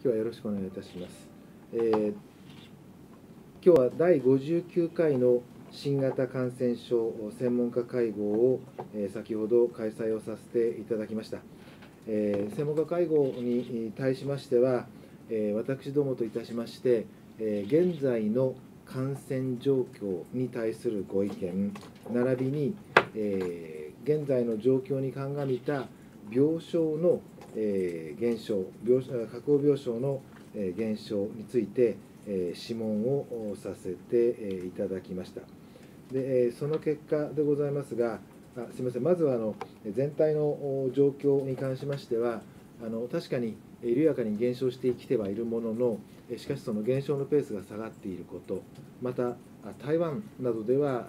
日はよろしくお願いいたします。今日は第59回の新型感染症専門家会合を先ほど開催をさせていただきました。専門家会合に対しましては、私どもといたしまして、現在の感染状況に対するご意見、並びに、現在の状況に鑑みた病床の減少、確保病床の減少について、諮問をさせていただきました。でその結果でございますが、すみません、まずは全体の状況に関しましては、確かに緩やかに減少してきてはいるものの、しかしその減少のペースが下がっていること、また台湾などでは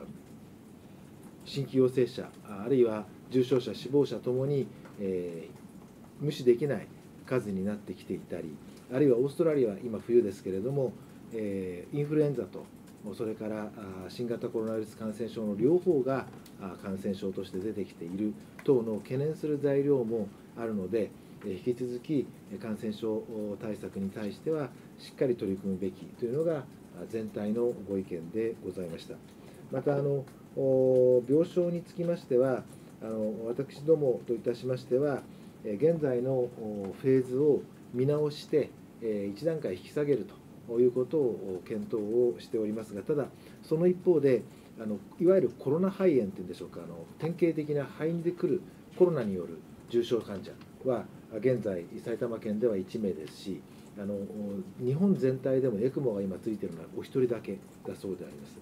新規陽性者、あるいは重症者、死亡者ともに、無視できない数になってきていたり、あるいはオーストラリアは今冬ですけれども、インフルエンザとそれから新型コロナウイルス感染症の両方が感染症として出てきている等の懸念する材料もあるので、引き続き感染症対策に対してはしっかり取り組むべきというのが全体のご意見でございました。また病床につきましては、私どもといたしましては、現在のフェーズを見直して1段階引き下げるということを検討をしておりますが、ただその一方でいわゆるコロナ肺炎というんでしょうか、典型的な肺でくるコロナによる重症患者は現在埼玉県では1名ですし、日本全体でもエクモが今ついているのはお一人だけだそうであります。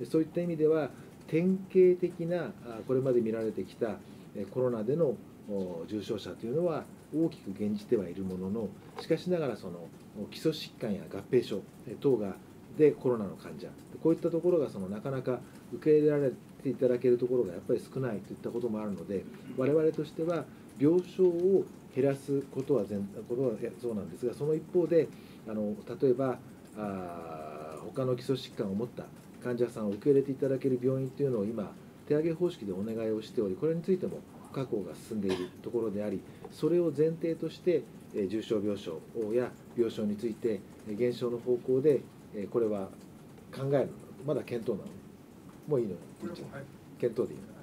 そういった意味では典型的なこれまで見られてきたコロナでの重症者というのは大きく減じてはいるものの、しかしながらその基礎疾患や合併症等でコロナの患者、こういったところがなかなか受け入れられていただけるところがやっぱり少ないといったこともあるので、我々としては病床を減らすことはそうなんですが、その一方で例えば他の基礎疾患を持った患者さんを受け入れていただける病院というのを今手上げ方式でお願いをしており、これについても確保が進んでいるところであり、それを前提として重症病床や病床について減少の方向でこれは考える、まだ検討なのもういいの、検討でいいの。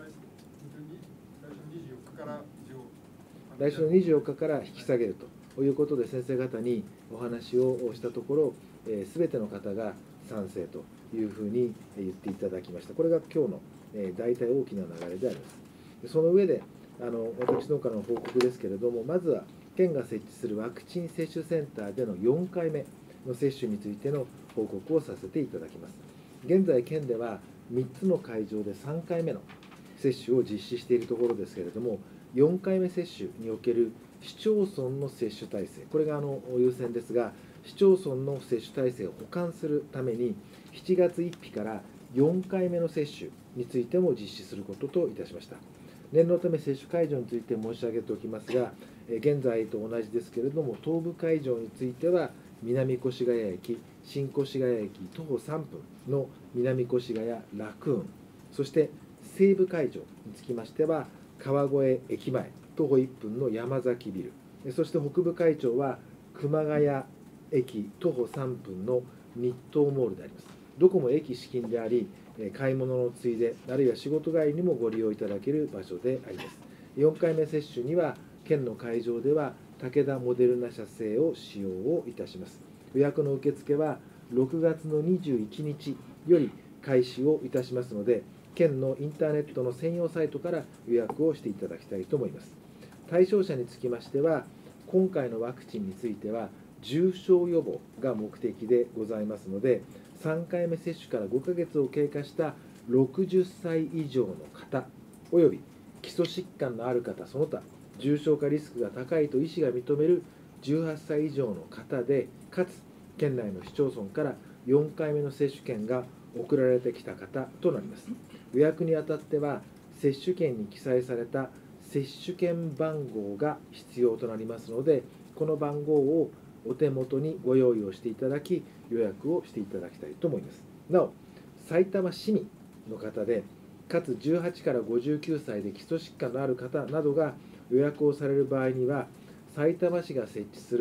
来週の24日から引き下げるということで先生方にお話をしたところ、すべての方が賛成というふうに言っていただきました。これが今日の大体大きな流れであります。その上で私どもからの報告ですけれども、まずは県が設置するワクチン接種センターでの4回目の接種についての報告をさせていただきます。現在県では3つの会場で3回目の接種を実施しているところですけれども、4回目接種における市町村の接種体制、これが優先ですが、市町村の接種体制を補完するために、7月1日から4回目の接種についても実施することといたしました。念のため接種会場について申し上げておきますが、現在と同じですけれども、東部会場については、南越谷駅、新越谷駅徒歩3分の南越谷ラクーン、そして西部会場につきましては、川越駅前徒歩1分の山崎ビル、そして北部会場は熊谷駅徒歩3分の日東モールであります。どこも駅至近であり、買い物のついで、あるいは仕事帰りにもご利用いただける場所であります。4回目接種には、県の会場では武田モデルナ社製を使用をいたします。予約の受付は6月の21日より開始をいたしますので、県のインターネットの専用サイトから予約をしていただきたいと思います。対象者につきましては、今回のワクチンについては、重症予防が目的でございますので、3回目接種から5ヶ月を経過した60歳以上の方、および基礎疾患のある方、その他、重症化リスクが高いと医師が認める18歳以上の方で、かつ県内の市町村から4回目の接種券が送られてきた方となります。予約にあたっては、接種券に記載された接種券番号が必要となりますので、この番号をお手元にご用意をしていただき、予約をしていただきたいと思います。なお、埼玉市民の方で、かつ18から59歳で基礎疾患のある方などが予約をされる場合には、さいたま市が設置する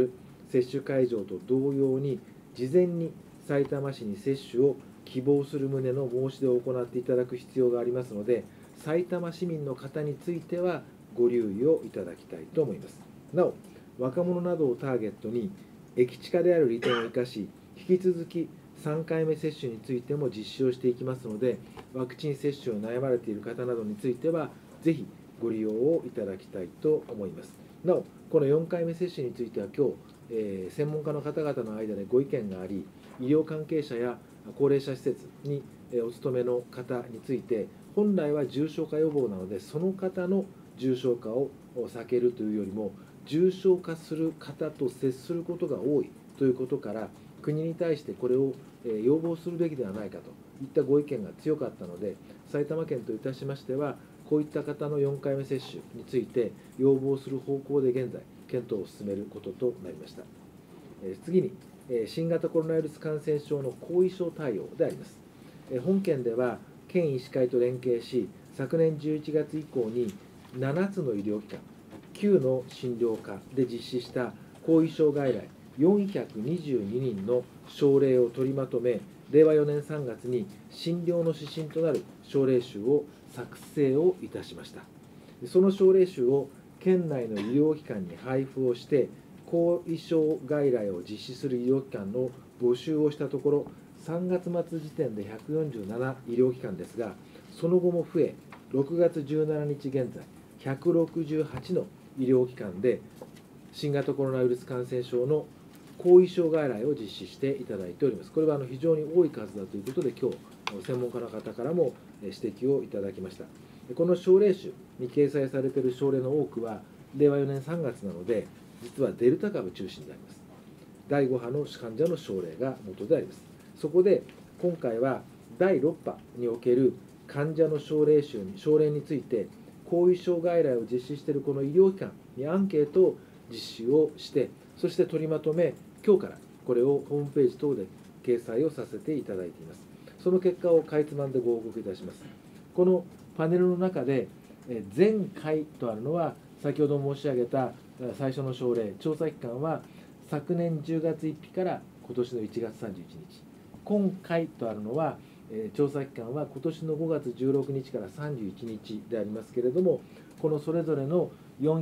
接種会場と同様に事前にさいたま市に接種を希望する旨の申し出を行っていただく必要がありますので、さいたま市民の方についてはご留意をいただきたいと思います。なお、若者などをターゲットに駅近である利点を生かし、引き続き3回目接種についても実施をしていきますので、ワクチン接種を悩まれている方などについては、ぜひご利用をいただきたいと思います。なお、この4回目接種については今日、専門家の方々の間でご意見があり、医療関係者や高齢者施設にお勤めの方について、本来は重症化予防なので、その方の重症化を避けるというよりも、重症化する方と接することが多いということから、国に対してこれを要望するべきではないかといったご意見が強かったので、埼玉県といたしましては、こういった方の4回目接種について要望する方向で現在、検討を進めることとなりました。次に、新型コロナウイルス感染症の後遺症対応であります。本県では、県医師会と連携し、昨年11月以降に7つの医療機関、9の診療科で実施した後遺症外来422人の症例を取りまとめ、令和4年3月に診療の指針となる症例集を作成をいたしました。その症例集を県内の医療機関に配布をして、後遺症外来を実施する医療機関の募集をしたところ、3月末時点で147医療機関ですが、その後も増え、6月17日現在、168の医療機関で新型コロナウイルス感染症の後遺症外来を実施していただいております。これは非常に多い数だということで、今日、専門家の方からも指摘をいただきました。この症例集に掲載されている症例の多くは、令和4年3月なので、実はデルタ株中心であります。第5波の患者の症例が元であります。そこで、今回は第6波における患者の症例について、後遺症外来を実施しているこの医療機関にアンケートを実施をして、そして取りまとめ、今日からこれをホームページ等で掲載をさせていただいています。その結果をかいつまんでご報告いたします。このパネルの中で、前回とあるのは、先ほど申し上げた最初の症例、調査期間は昨年10月1日から今年の1月31日、今回とあるのは、調査期間は今年の5月16日から31日でありますけれども、このそれぞれの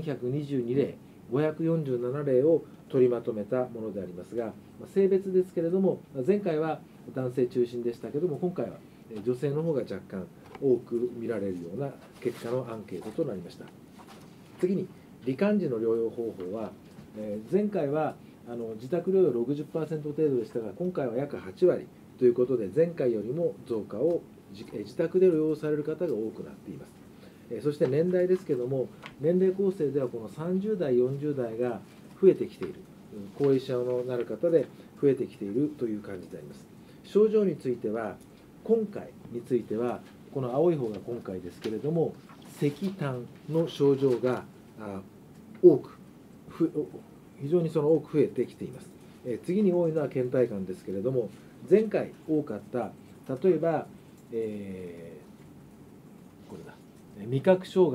422例、547例を取りまとめたものでありますが、性別ですけれども、前回は男性中心でしたけれども、今回は女性の方が若干多く見られるような結果のアンケートとなりました。次に、罹患時の療養方法は、前回は自宅療養 60% 程度でしたが、今回は約8割ということで、前回よりも増加を自宅で療養される方が多くなっています。そして年代ですけれども、年齢構成ではこの30代、40代が増えてきている、高齢者のなる方で増えてきているという感じであります。症状については、今回については、この青い方が今回ですけれども、咳痰の症状が非常に多く増えてきています。次に多いのは倦怠感ですけれども、前回多かった、例えば、これだ、味覚障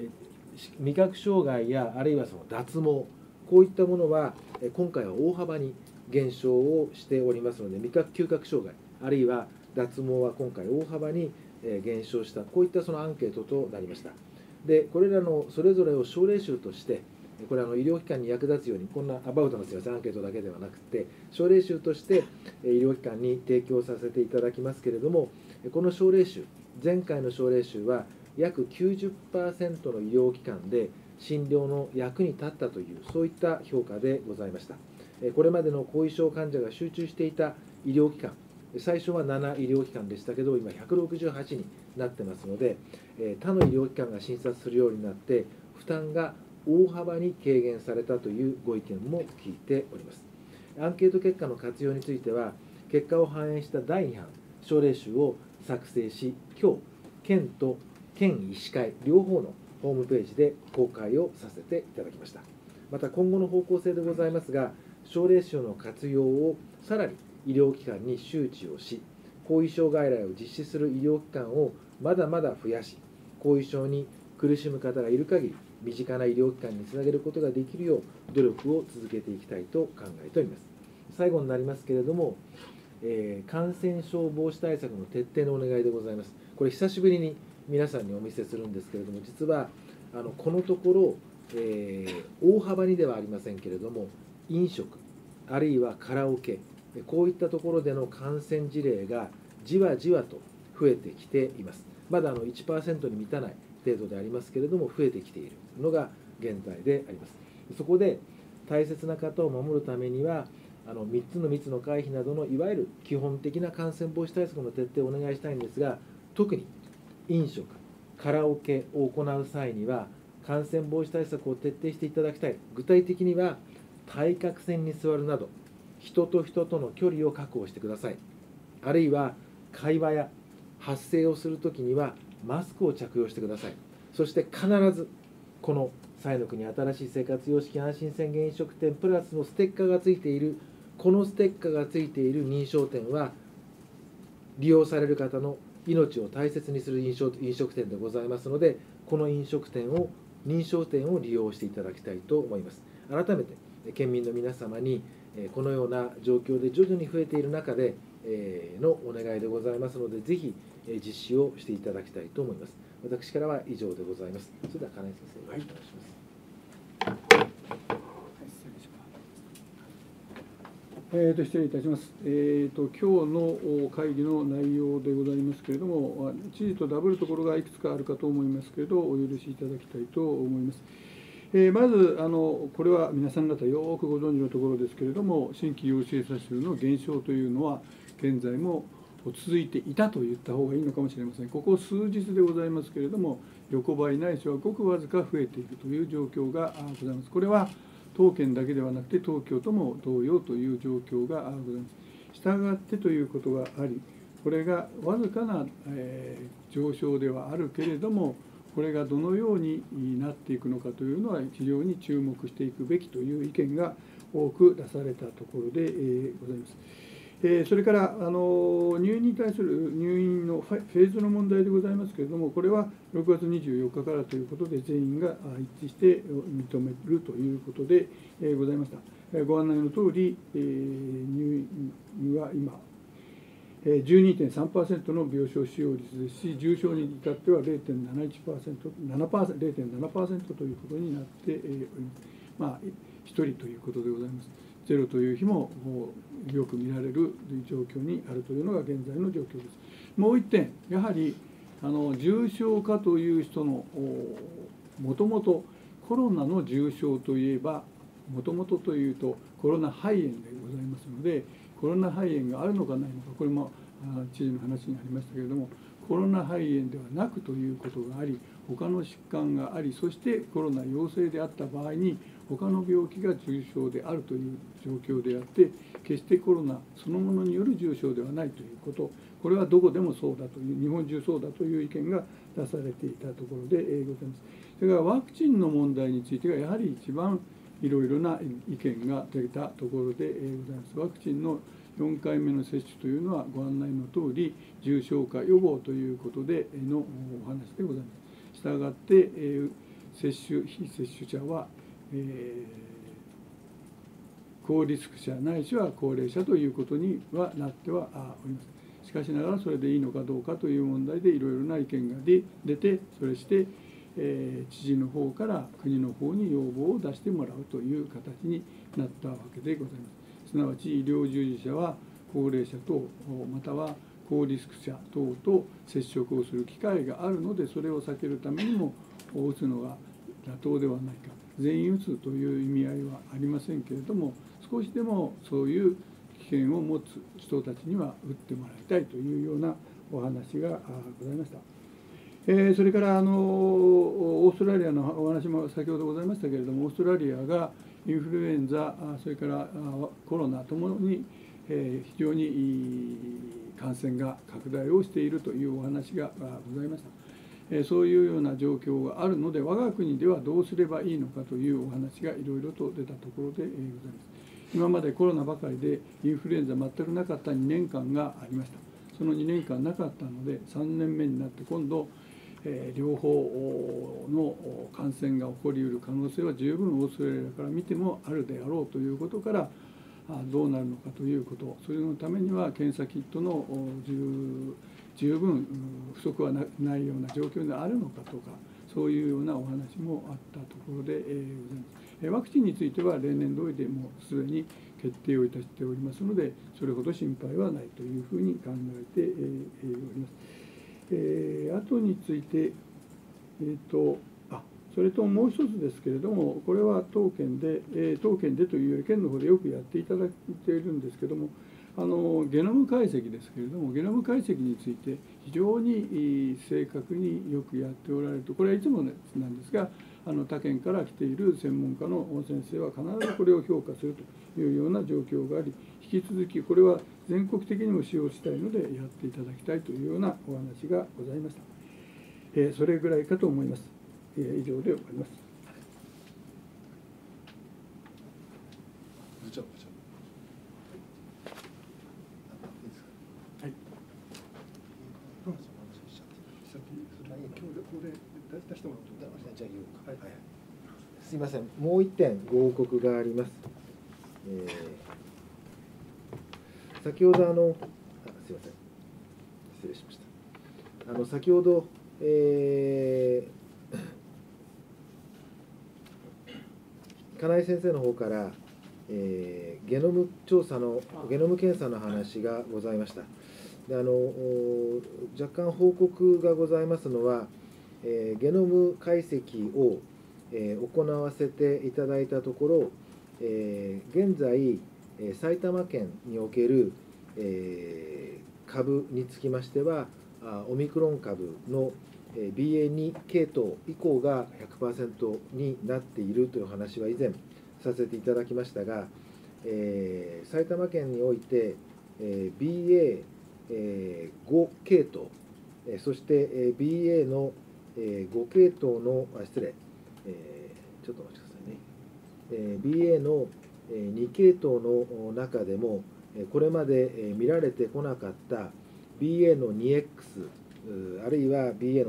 害やあるいは脱毛、こういったものは今回は大幅に減少をしておりますので、味覚嗅覚障害あるいは脱毛は今回大幅に減少した、こういったアンケートとなりました。で、これらのそれぞれを症例集として、これ医療機関に役立つように、こんなアバウトなアンケートだけではなくて、症例集として医療機関に提供させていただきますけれども、この症例集、前回の症例集は約 90% の医療機関で診療の役に立ったという、そういった評価でございました。これまでの後遺症患者が集中していた医療機関、最初は7医療機関でしたけど、今168になってますので、他の医療機関が診察するようになって、負担が大幅に軽減されたというご意見も聞いております。アンケート結果の活用については、結果を反映した第2版症例集を作成し、今日、県と県医師会両方のホームページで公開をさせていただきました。また今後の方向性でございますが、症例集の活用をさらに医療機関に周知をし、後遺症外来を実施する医療機関をまだまだ増やし、後遺症に苦しむ方がいる限り身近な医療機関につなげることができるよう努力を続けていきたいと考えております。最後になりますけれども、感染症防止対策の徹底のお願いでございます。これ久しぶりに皆さんにお見せするんですけれども、実はこのところ、大幅にではありませんけれども、飲食あるいはカラオケ、こういったところでの感染事例がじわじわと増えてきています。まだ1% に満たない程度でありますけれども、増えてきているのが現在であります。そこで大切な方を守るためには、3つの密の回避などのいわゆる基本的な感染防止対策の徹底をお願いしたいんですが、特に飲食、カラオケを行う際には、感染防止対策を徹底していただきたい。具体的には、対角線に座るなど、人と人との距離を確保してください。あるいは、会話や発声をするときには、マスクを着用してください。そして必ず、この彩の国新しい生活様式安心宣言飲食店プラスのステッカーがついている、このステッカーがついている認証店は、利用される方の命を大切にする飲食店でございますので、この認証店を利用していただきたいと思います。改めて県民の皆様にこのような状況で徐々に増えている中でのお願いでございますので、ぜひ実施をしていただきたいと思います。私からは以上でございます。それでは金井先生、よろしくお願いします。 失礼いたします。今日の会議の内容でございますけれども、知事とダブるところがいくつかあるかと思いますけれど、お許しいただきたいと思います。まずこれは皆さん方よくご存知のところですけれども、新規陽性者数の減少というのは、現在も続いていたと言った方がいいのかもしれません。ここ数日でございますけれども、横ばいないしはごくわずか増えているという状況がございます。これは当県だけではなくて、東京都も同様という状況がございます。したがってということがあり、これがわずかな上昇ではあるけれども、これがどのようになっていくのかというのは、非常に注目していくべきという意見が多く出されたところでございます。それから入院に対する入院のフェーズの問題でございますけれども、これは6月24日からということで、全員が一致して認めるということでございました。ご案内のとおり、入院は今、12.3% の病床使用率ですし、重症に至っては 0.71%、0.7% ということになっております。1人ということでございます。ゼロという日もよく見られる状況にあるというのが現在の状況です。もう一点、やはり重症化という人のもともとコロナの重症といえば、もともとというとコロナ肺炎でございますので、コロナ肺炎があるのかないのか、これも知事の話にありましたけれども、コロナ肺炎ではなくということがあり、他の疾患があり、そしてコロナ陽性であった場合に他の病気が重症であるという状況であって、決してコロナそのものによる重症ではないということ、これはどこでもそうだという、日本中そうだという意見が出されていたところでございます。それからワクチンの問題についてがやはり一番いろいろな意見が出たところでございます。ワクチンの4回目の接種というのはご案内のとおり、重症化予防ということでのお話でございます。したがって、接種、非接種者は、高リスク者ないしは高齢者ということにはなってはおります。しかしながらそれでいいのかどうかという問題でいろいろな意見が出て、それして、知事の方から国の方に要望を出してもらうという形になったわけでございます。すなわち医療従事者は高齢者等または高リスク者等と接触をする機会があるので、それを避けるためにも打つのが妥当ではないか、全員打つという意味合いはありませんけれども、少しでもそういう危険を持つ人たちには打ってもらいたいというようなお話がございました。それからオーストラリアのお話も先ほどございましたけれども、オーストラリアがインフルエンザ、それからコロナともに非常に感染が拡大をしているというお話がございました。そういうような状況があるので、我が国ではどうすればいいのかというお話がいろいろと出たところでございます。今までコロナばかりでインフルエンザ全くなかった2年間がありました。その2年間なかったので、3年目になって今度両方の感染が起こりうる可能性は十分オーストラリアから見てもあるであろうということから、どうなるのかということ、それのためには検査キットの十分不足はないような状況であるのかとか、そういうようなお話もあったところでございます。ワクチンについては例年通りでもうすでに決定をいたしておりますので、それほど心配はないというふうに考えております。あとについて、それともう一つですけれども、これは当県でというより県の方でよくやっていただいているんですけれども、ゲノム解析ですけれども、ゲノム解析について非常に正確によくやっておられると、これはいつもなんですが、他県から来ている専門家の先生は必ずこれを評価するというような状況があり、引き続きこれは全国的にも使用したいのでやっていただきたいというようなお話がございました。それぐらいかと思います。以上で終わります。 部長。 はい。 すみません、もう1点ご報告があります。先ほどすみません、失礼しました。先ほど、金井先生の方から、ゲノム検査の話がございました。で若干報告がございますのは、ゲノム解析を、行わせていただいたところ、現在、埼玉県における、株につきましては、オミクロン株の BA.2 系統以降が 100% になっているという話は以前させていただきましたが、埼玉県において、BA.5 系統、そして BA の5系統の、ちょっとお待ちくださいね。BA の2系統の中でも、これまで見られてこなかった BA の 2X、あるいは BA の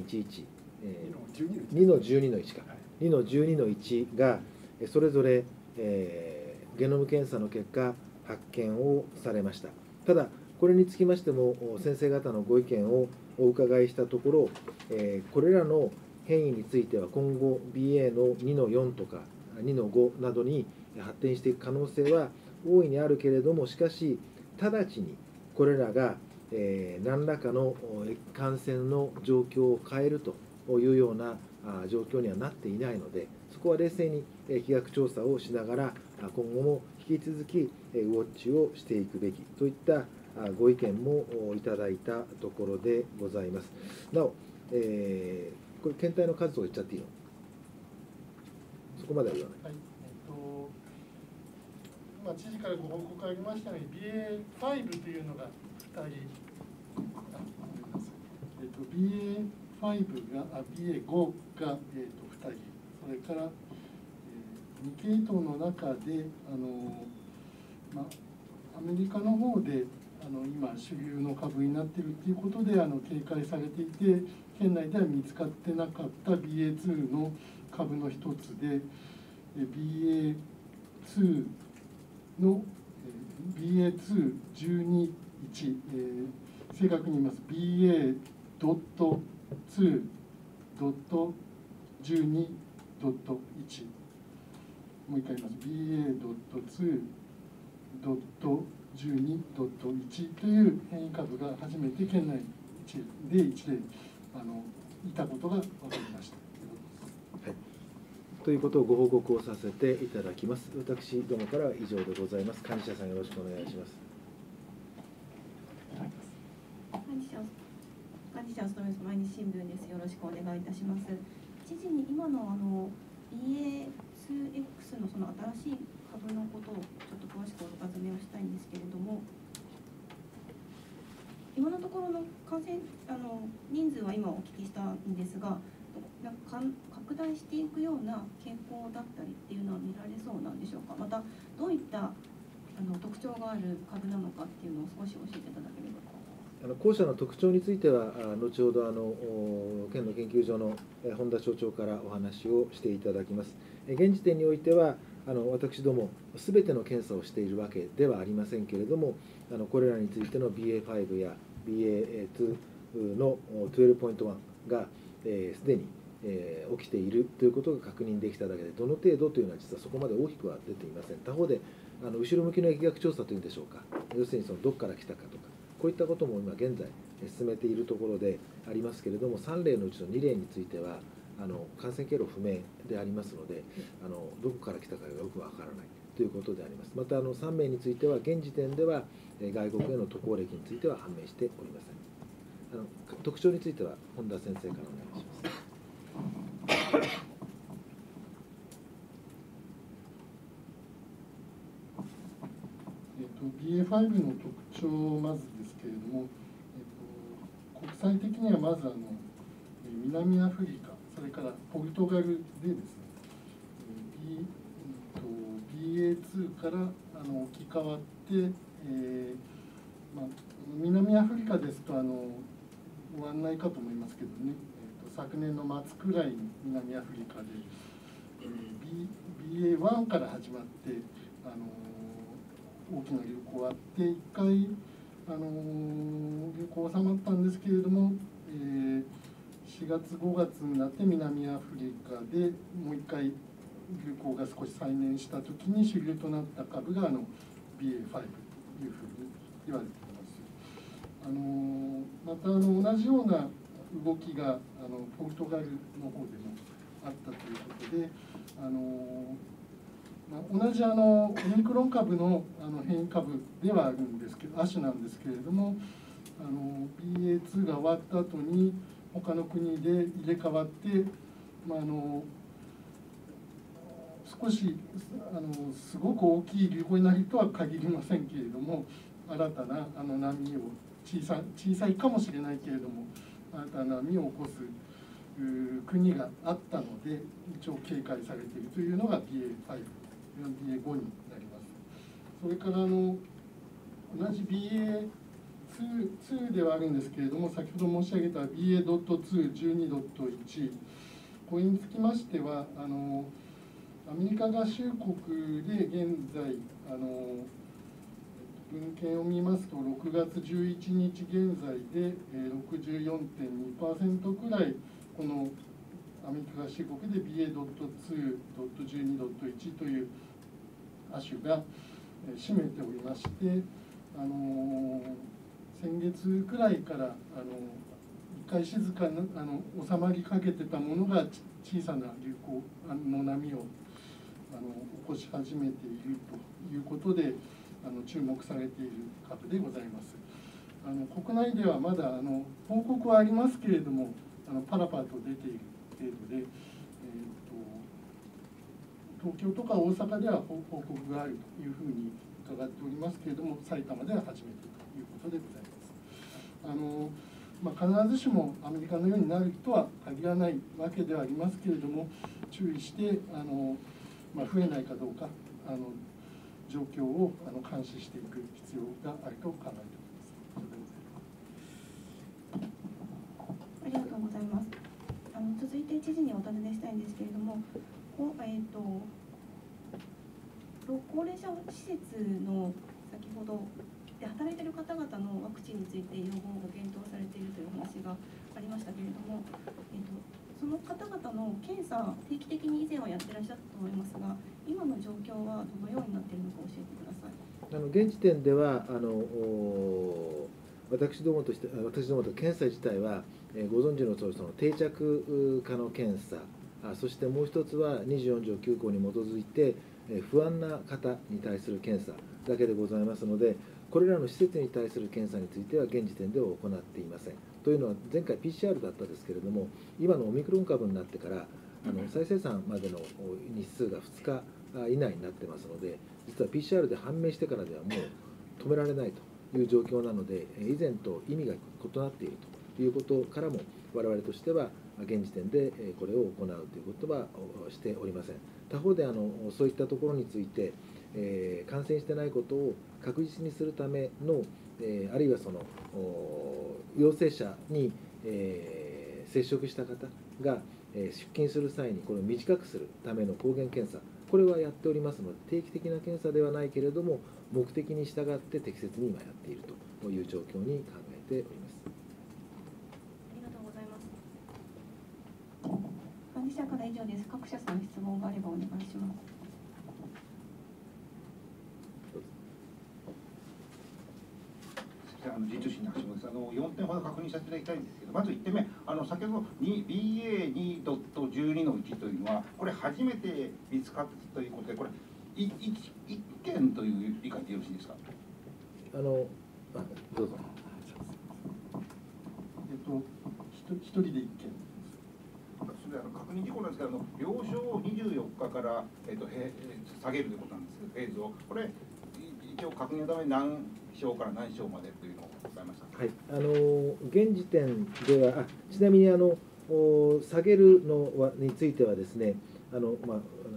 2.11、2の12の1か、2の12の1が、それぞれ、ゲノム検査の結果、発見をされました。ただ、これにつきましても、先生方のご意見をお伺いしたところ、これらの変異については今後 BA の2の4とか2の5などに発展していく可能性は大いにあるけれども、しかし直ちにこれらが何らかの感染の状況を変えるというような状況にはなっていないので、そこは冷静に疫学調査をしながら今後も引き続きウォッチをしていくべきといったご意見もいただいたところでございます。なお、これ検体の数とか言っちゃっていいの？そこまでは言わない。 はい、知事からご報告ありましたように BA.5 というのが2人、BA.5 がBA.5 が2人、それから、2系統の中でアメリカの方で今主流の株になっているということで警戒されていて、県内では見つかってなかった BA.2 の株の一つで、BA.2 の BA.2.12.1、正確に言います BA.2.12.1、もう一回言います BA.2.12.1 という変異株が初めて県内で一例いたことが分かりました。 ということをご報告をさせていただきます。私どもからは以上でございます。幹事社さん、よろしくお願いします。 幹事社を務めます毎日新聞です。よろしくお願いいたします。知事に今のBA.2X のその新しい株のことをちょっと詳しくお尋ねをしたいんですけれども、今のところの感染人数は今お聞きしたんですが、拡大していくような傾向だったりっていうのは見られそうなんでしょうか。またどういった特徴がある株なのかっていうのを少し教えていただければ。 後者の特徴については、後ほど県の研究所の本田所長からお話をしていただきます。現時点においては、私ども、すべての検査をしているわけではありませんけれども、これらについての BA.5 や BA.2 の 12.1 がすでに起きているということが確認できただけで、どの程度というのは、実はそこまで大きくは出ていません。他方で、後ろ向きの疫学調査というんでしょうか、要するにどこから来たかとか、こういったことも今現在進めているところでありますけれども、3例のうちの2例については感染経路不明でありますので、どこから来たかがよくわからないということであります。また3名については現時点では外国への渡航歴については判明しておりません。特徴については本田先生からお願いします。 BA.5 の特徴まずですけれども、国際的にはまず南アフリカ、それからポルトガルでですね、BA.2 から置き換わって、南アフリカですとご案内かと思いますけどね、昨年の末くらいに南アフリカで、BA.1 から始まって大きな流行があって1回流行収まったんですけれども、4月5月になって南アフリカでもう1回流行が少し再燃した時に主流となった株がBA.5 というふうに言われています。また同じような動きがポルトガルの方でもあったということで、同じオミクロン株の変異株ではあるんですけど、亜種なんですけれども、BA.2 が終わった後に他の国で入れ替わって、少しすごく大きい流行になるとは限りませんけれども、新たな波を小さいかもしれないけれども新たな波を起こす国があったので一応警戒されているというのが BA.5、BA.5 になります。それから同じ BA.2 ではあるんですけれども、先ほど申し上げた BA.2、12.1、これにつきましてはアメリカ合衆国で現在文献を見ますと6月11日現在で 64.2% くらいこのアメリカ合衆国で BA.2、12.1 という亜種が占めておりまして、先月くらいから一回静かに収まりかけてたものが小さな流行の波を起こし始めているということで注目されている株でございます。国内ではまだ報告はありますけれどもパラパラと出ている程度で、東京とか大阪では報告があるというふうに伺っておりますけれども、埼玉では初めてということでございます。必ずしもアメリカのようになるとは限らないわけではありますけれども、注意して増えないかどうか状況を監視していく必要があると考えております。 ありがとうございます。続いて知事にお尋ねしたいんですけれども、高齢者施設の先ほどで働いている方々のワクチンについて要望が検討されているという話がありましたけれども、その方々の検査定期的に以前はやってらっしゃったと思いますが、今の状況はどのようになっているのか教えてください。 現時点では私どもと検査自体はご存知の通り定着可の検査、そしてもう一つは24条9項に基づいて不安な方に対する検査だけでございますので、これらの施設に対する検査については現時点では行っていません。というのは前回 PCR だったですけれども、今のオミクロン株になってから再生産までの日数が2日以内になってますので、実は PCR で判明してからではもう止められないという状況なので、以前と意味が異なっているということからも我々としては現時点でこれを行うということはしておりません。他方でそういったところについて感染してないことを確実にするための、あるいはその陽性者に、接触した方が、出勤する際にこれを短くするための抗原検査、これはやっておりますので、定期的な検査ではないけれども、目的に従って適切に今やっているという状況に考えております。 ありがとうございます。幹事社から以上です。各社さん質問があればお願いします。 人事の橋本です。4点ほど確認させていただきたいんですけど、まず1点目、先ほど BA2.12 の1というのは、これ初めて見つかったということで、これ1件という理解でよろしいですか。 どうぞ。 一人で1件。 それ確認事項なんですけど、病床を24日から、下げるということなんですけど、フェーズを、これ、一応確認のために何床から何床までというのをございました。 はい、現時点では、ちなみに下げるのについてはですね、なんていうかな、ちょっ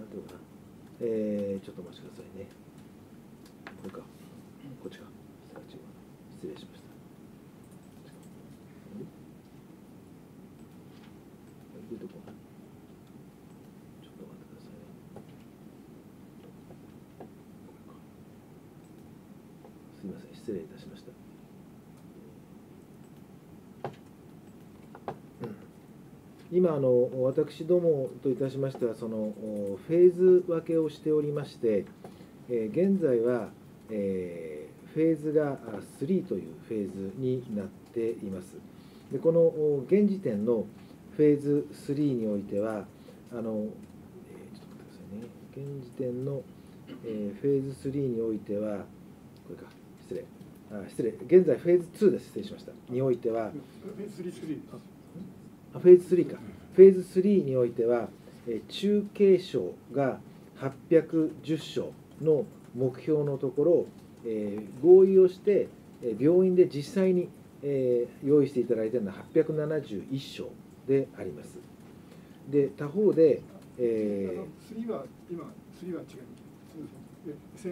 とお待ちくださいね。これか、こっちか、失礼しました。出てこない。ちょっと待ってくださいね。すみません、失礼いたしました。今私どもといたしましては、そのフェーズ分けをしておりまして、現在は、フェーズが3というフェーズになっています。でこの現時点のフェーズ3においては、ちょっと待ってくださいね。現時点の、フェーズ3においては、これか、失礼、現在フェーズ2です、失礼しました。においては、 フェーズ3 フェーズ3か。フェーズ3においては、中軽症が810床の目標のところ、合意をして、病院で実際に、用意していただいているのは871床であります。で、他方で、 3は違います。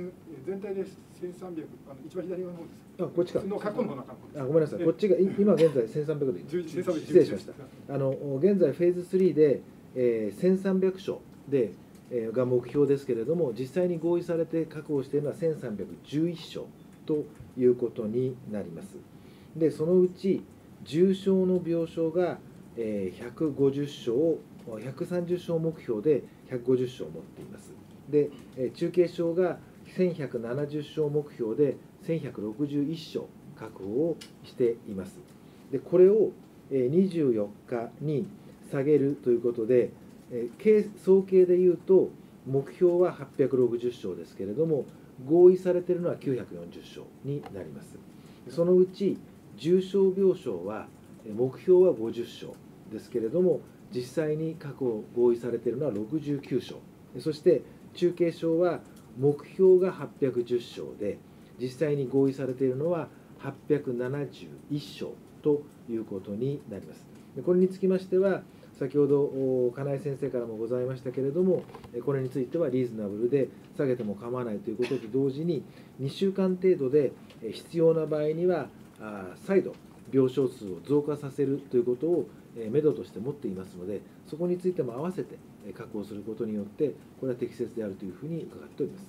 全体で1300、一番左側の方です。 こっちか。 の過去の中の。 ごめんなさい。こっちが今現在1300で。失礼しました。現在フェーズ3で、1300床で、が目標ですけれども、実際に合意されて確保しているのは1311床ということになります。で、そのうち重症の病床が150床、130床目標で150床持っています。で、中軽症が1170床目標で1161床確保をしています。で、これを24日に下げるということで、総計でいうと目標は860床ですけれども、合意されているのは940床になります。そのうち重症病床は目標は50床ですけれども、実際に確保合意されているのは69床、そして中軽症は目標が810床で、実際に合意されているのは871床ということになります。これにつきましては、先ほど金井先生からもございましたけれども、これについてはリーズナブルで下げても構わないということと同時に、2週間程度で必要な場合には再度病床数を増加させるということを目処として持っていますので、そこについても合わせて確保することによって、これは適切であるというふうに伺っております。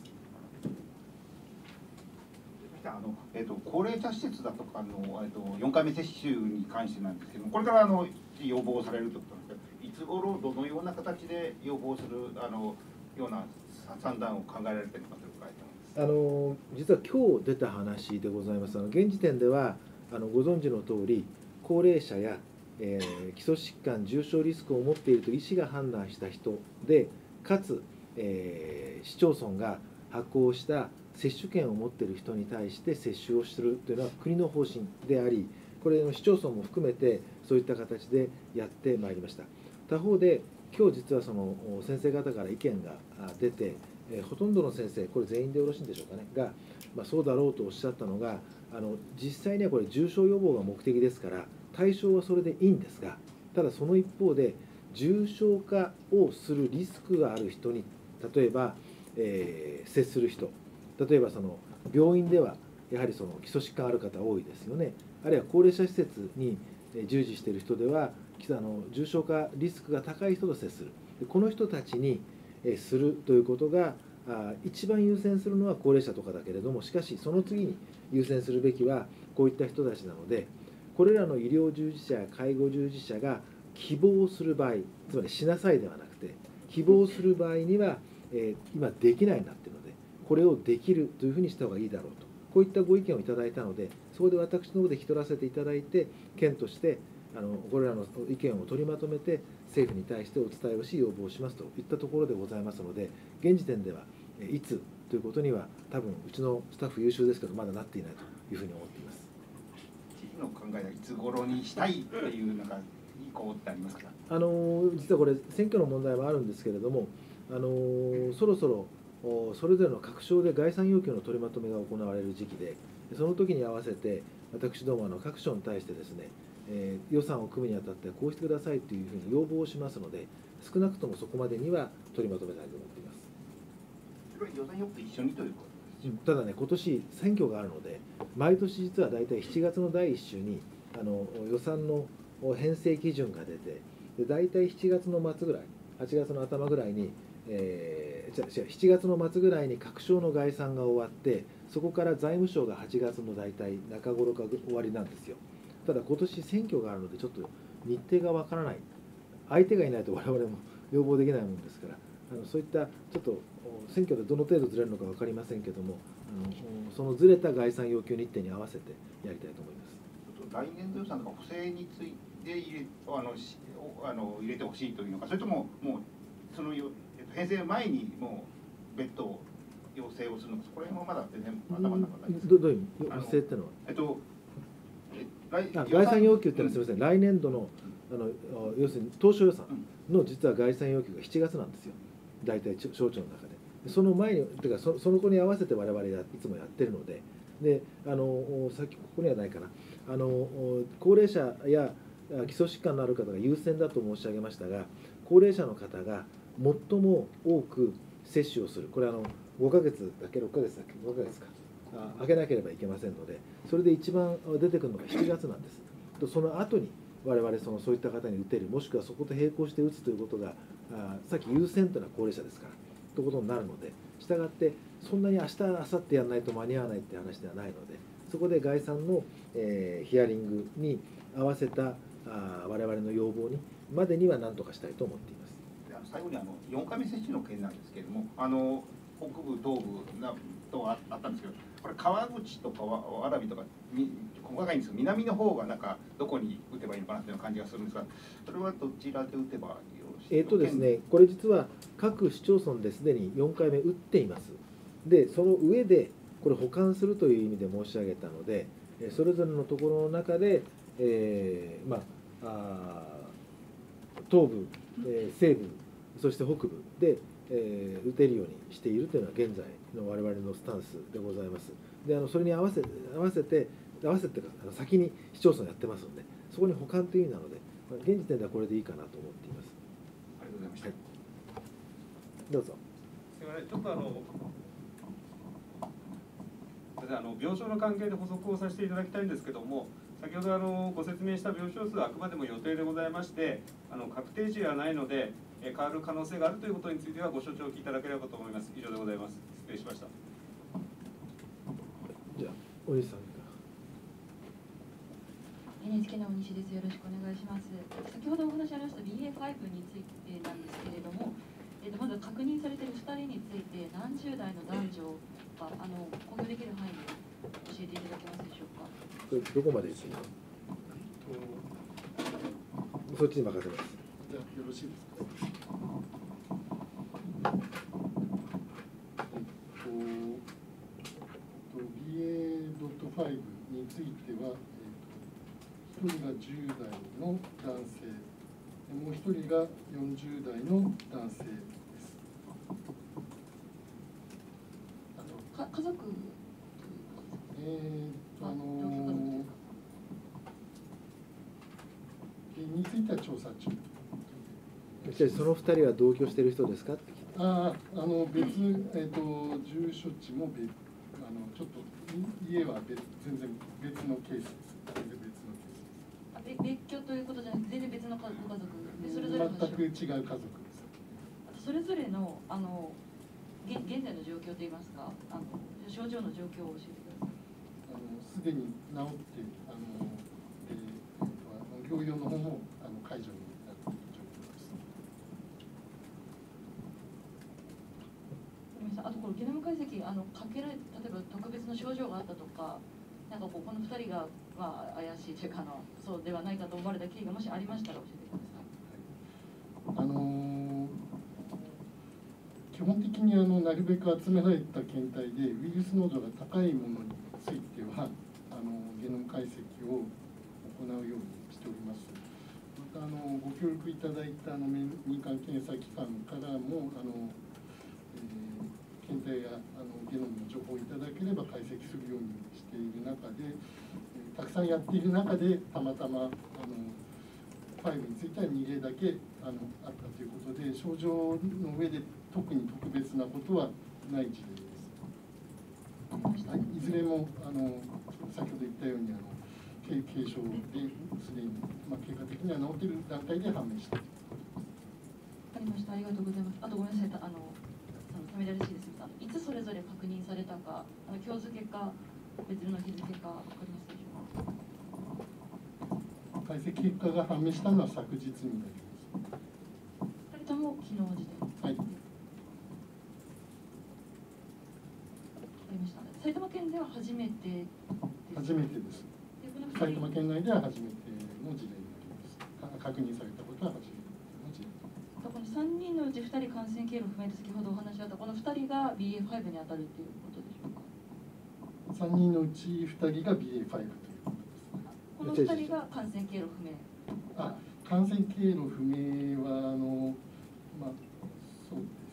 高齢者施設だとか4回目接種に関してなんですけども、これから要望されるということなんですけど、いつ頃どのような形で要望するような算段を考えられているのかと伺いたいと思います。 実は今日出た話でございます。現時点ではご存知の通り、高齢者や基礎疾患、重症リスクを持っていると医師が判断した人で、かつ、市町村が発行した接種券を持っている人に対して接種をするというのは国の方針であり、これ市町村も含めてそういった形でやってまいりました。他方で、今日実はその先生方から意見が出て、ほとんどの先生、これ全員でよろしいんでしょうかね、が、そうだろうとおっしゃったのが、実際にはこれ重症予防が目的ですから、対象はそれでいいんですが、ただその一方で、重症化をするリスクがある人に、例えば、接する人、 例えばその病院ではやはりその基礎疾患ある方多いですよね。あるいは高齢者施設に従事している人では重症化リスクが高い人と接する、この人たちにするということが一番優先するのは高齢者とかだけれども、しかしその次に優先するべきはこういった人たちなので、これらの医療従事者や介護従事者が希望する場合、つまりしなさいではなくて希望する場合には、今できないようになっているので、これをできるというふうにした方がいいだろうと、こういったご意見をいただいたので、そこで私の方で引き取らせていただいて、県としてこれらの意見を取りまとめて政府に対してお伝えをし要望しますといったところでございますので、現時点ではいつということには多分うちのスタッフ優秀ですけどまだなっていないというふうに思っています。 知事の考えはいつ頃にしたいっていうなんか意向ってありますか。 実はこれ選挙の問題もあるんですけれども、そろそろそれぞれの各省で概算要求の取りまとめが行われる時期で、その時に合わせて私ども各省に対してですね、予算を組むにあたってこうしてくださいというふうに要望をしますので、少なくともそこまでには取りまとめたいと思っています。 それは予算要求一緒にということですか。 ただね、今年選挙があるので、毎年実は大体7月の第1週に予算の編成基準が出て、で大体7月の末ぐらい、8月の頭ぐらいに、7月の末ぐらいに各省の概算が終わって、そこから財務省が8月の大体中頃か終わりなんですよ。ただ今年選挙があるのでちょっと日程がわからない、相手がいないと我々も要望できないものですから、そういったちょっと選挙でどの程度ずれるのか分かりませんけども、そのずれた概算要求日程に合わせてやりたいと思います。 来年度予算とか補正について入れてほしいというのか、それとももうその編成前にもう別途要請をするのか、これもまだ全然頭の中ないです。 どういう意味、補正っていうのは？概算要求っていうのはすみません、来年度の要するに当初予算の実は概算要求が7月なんですよ、大体省庁の中で。その前にというかその子に合わせて我々がいつもやってるので、さっきここにはないかな、高齢者や基礎疾患のある方が優先だと申し上げましたが、高齢者の方が最も多く接種をする、これ5ヶ月だけ6ヶ月だっけ5ヶ月か空けなければいけませんので、それで一番出てくるのが7月なんです。とその後に我々そういった方に打てる、もしくはそこと並行して打つということがさっき優先というのは高齢者ですからということになるので、したがってそんなに明日明後日やらないと間に合わないって話ではないので、そこで概算のヒアリングに合わせた我々の要望にまでには何とかしたいと思っています。 最後に4回目接種の件なんですけれども、北部東部とあったんですけど、これ川口とか蕨とか細かいんですけど、南の方がなんかどこに打てばいいのかなという感じがするんですが、それはどちらで打てばよろしいですか。 ですね、これ実は各市町村ですでに4回目打っています。でその上でこれ保管するという意味で申し上げたので、それぞれのところの中で、東部、西部、そして北部で、打てるようにしているというのは現在の我々のスタンスでございます。でそれに合わせてというか先に市町村やってますので、そこに保管という意味なので、現時点ではこれでいいかなと思っています。 ありがとうございました。 はい、どうぞ。 すみません、ちょっと病床の関係で補足をさせていただきたいんですけども、先ほどご説明した病床数はあくまでも予定でございまして、確定値がないので変わる可能性があるということについてはご承知おきいただければと思います。以上でございます。失礼しました。 じゃあお西さん。 NHK の大西です。よろしくお願いします。先ほどお話ありました BA.5 についてなんですけれども、まず確認されている2人について何十代の男女か公表できる範囲で教えていただけますでしょうか。 これどこまでですか。そっちに任せます。 じゃあよろしいですか。BA.5 については、1人が10代の男性、もう1人が40代の男性です。 家族については調査中。 その2人は同居している人ですかって聞いて。 別、住所地も別、ちょっと家は全然別のケースです。全然別のケースです。 別居ということじゃなくて、全然別のご家族で、それぞれの全く違う家族です。 それぞれの現在の状況といいますか、症状の状況を教えてください。 すでに治って療養の方も解除になっている状況です。 あとこれゲノム解析かけられ例えば特別の症状があったとか、なんかこの2人が怪しいというかそうではないかと思われた経緯がもしありましたら教えてください。 基本的になるべく集められた検体でウイルス濃度が高いものについてはゲノム解析を行うようにしております。またご協力いただいた民間検査機関からも検体やゲノムの情報をいただければ解析するようにしている中で、たくさんやっている中でたまたま5については2例だけあったということで、症状の上で特に特別なことはない事例です。いずれも先ほど言ったように軽症ですでに、結果的には治っている段階で判明した。 わかりました。ありがとうございます。あとごめんなさい。ためられしいです。いつそれぞれ確認されたか、今日付か別の日付かわかりますでしょうか。 解析結果が判明したのは昨日になります。 2人とも昨日時点。 はい。 わかりました。埼玉県では初めてです。 初めてです。埼玉県内では初めての事例になります。確認されたことは初めての事例。 この3人のうち2人感染経路不明で先ほどお話あったこの2人が BA.5 に当たるということでしょうか。 3人のうち2人が BA.5 ということです。 この2人が感染経路不明。 感染経路不明はそうですね。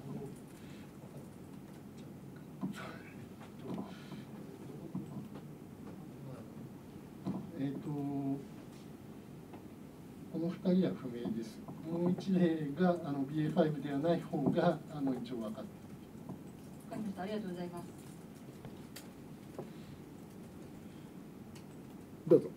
この2人は不明です。もう1例がBA.5 ではない方が一応分かっている。 わかりました。ありがとうございます。 どうぞ。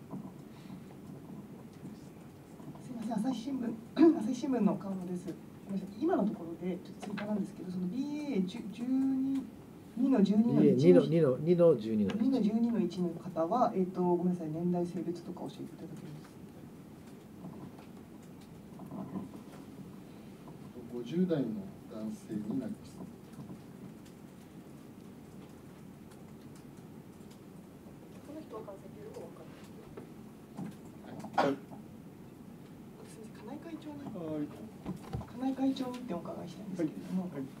すみません、朝日新聞の川野です。今のところでちょっと追加なんですけど、その BA.12 の12の1の 2の12の 1の方はごめんなさい、年代性別とか教えていただけます。 50代の男性になります。 この人は感染経路が分かる。はい。すみません、金井会長にってお伺いしたいんですけれども。はい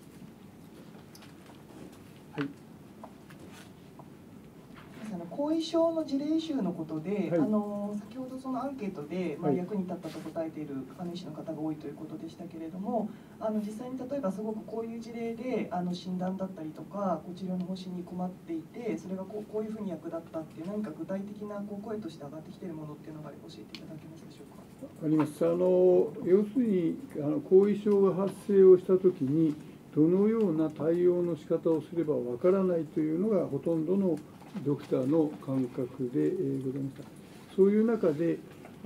後遺症の事例集のことで、先ほどそのアンケートで、役に立ったと答えている医師の方が多いということでしたけれども、実際に例えばすごくこういう事例で診断だったりとか治療の方針に困っていて、それがこういうふうに役立ったっていう何か具体的な声として上がってきているものっていうのが教えていただけますでしょうか。 あります。要するに後遺症が発生をしたときにどのような対応の仕方をすればわからないというのがほとんどのドクターの感覚でございました。そういう中で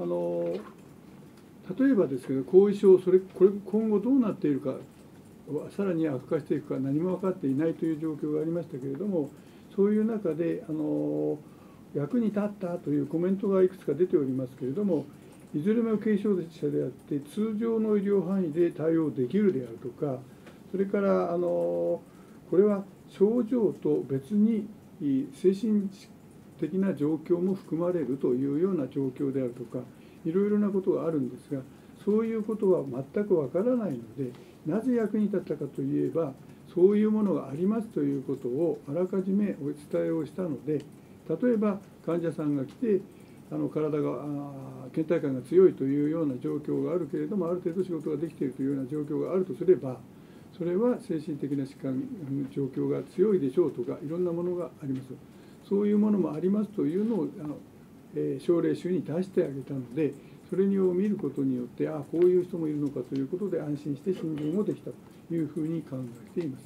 例えばですけど、後遺症これ今後どうなっているか、さらに悪化していくか何も分かっていないという状況がありましたけれども、そういう中で役に立ったというコメントがいくつか出ておりますけれども、いずれも軽症者であって通常の医療範囲で対応できるであるとか、それからこれは症状と別に精神的な状況も含まれるというような状況であるとか、いろいろなことがあるんですが、そういうことは全くわからないので、なぜ役に立ったかといえば、そういうものがありますということをあらかじめお伝えをしたので、例えば患者さんが来て体が倦怠感が強いというような状況があるけれども、ある程度仕事ができているというような状況があるとすれば、それは精神的な疾患状況が強いでしょうとか、いろんなものがあります。そういうものもありますというのを症例集に出してあげたので、 それを見ることによって、こういう人もいるのかということで、安心して診療もできたというふうに考えています。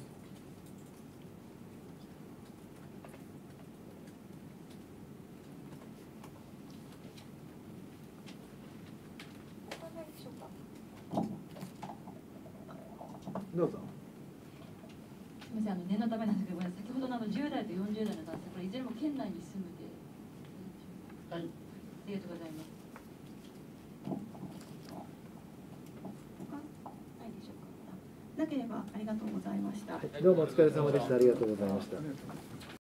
どうぞ。 すみません、念のためなんですけど、先ほどの10代と40代の男性、これいずれも県内に住むで。 はい。 ありがとうございます。 ないでしょうか。なければありがとうございました。 どうもお疲れ様でした。ありがとうございました。